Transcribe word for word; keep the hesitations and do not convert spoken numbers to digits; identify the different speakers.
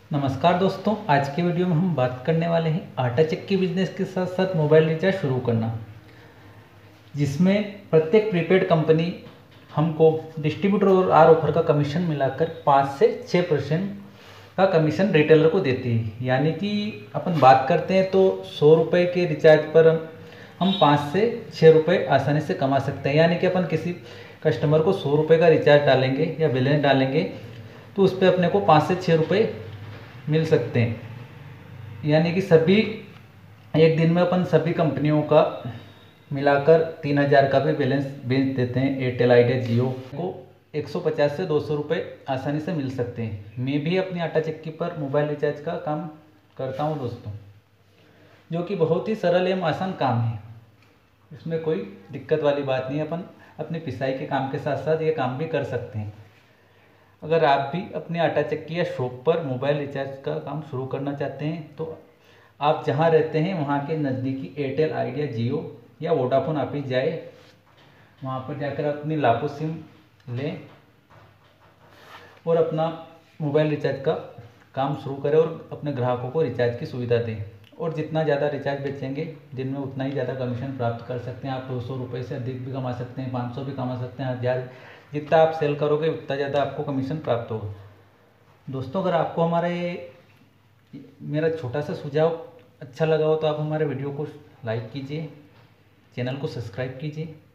Speaker 1: नमस्कार दोस्तों, आज के वीडियो में हम बात करने वाले हैं आटा चक्की बिजनेस के साथ साथ मोबाइल रिचार्ज शुरू करना, जिसमें प्रत्येक प्रीपेड कंपनी हमको डिस्ट्रीब्यूटर और आर ऑफर का कमीशन मिलाकर पाँच से छः परसेंट का कमीशन रिटेलर को देती है। यानी कि अपन बात करते हैं तो सौ रुपये के रिचार्ज पर हम पाँच से छः रुपये आसानी से कमा सकते हैं। यानी कि अपन किसी कस्टमर को सौ रुपये का रिचार्ज डालेंगे या बैलेंस डालेंगे तो उस पर अपने को पाँच से छः रुपये मिल सकते हैं। यानी कि सभी एक दिन में अपन सभी कंपनियों का मिलाकर तीन हज़ार का भी बैलेंस बेच देते हैं। एयरटेल, आइडिया, जियो को एक सौ पचास से दो सौ रुपये आसानी से मिल सकते हैं। मैं भी अपनी आटा चक्की पर मोबाइल रिचार्ज का काम करता हूं दोस्तों, जो कि बहुत ही सरल एवं आसान काम है। इसमें कोई दिक्कत वाली बात नहीं है। अपन अपनी पिसाई के काम के साथ साथ ये काम भी कर सकते हैं। अगर आप भी अपने आटा चक्की या शॉप पर मोबाइल रिचार्ज का काम शुरू करना चाहते हैं तो आप जहां रहते हैं वहां के नज़दीकी एयरटेल, आइडिया, जियो या वोडाफोन ऑफिस जाए, वहां पर जाकर अपनी लापो सिम लें और अपना मोबाइल रिचार्ज का काम शुरू करें और अपने ग्राहकों को रिचार्ज की सुविधा दें। और जितना ज़्यादा रिचार्ज बेचेंगे दिन में उतना ही ज़्यादा कमीशन प्राप्त कर सकते हैं। आप दो सौ रुपये से अधिक भी कमा सकते हैं, पाँच सौ भी कमा सकते हैं, हज़ार। जितना आप सेल करोगे उतना ज़्यादा आपको कमीशन प्राप्त होगा। दोस्तों, अगर आपको हमारा ये मेरा छोटा सा सुझाव अच्छा लगा हो तो आप हमारे वीडियो को लाइक कीजिए, चैनल को सब्सक्राइब कीजिए।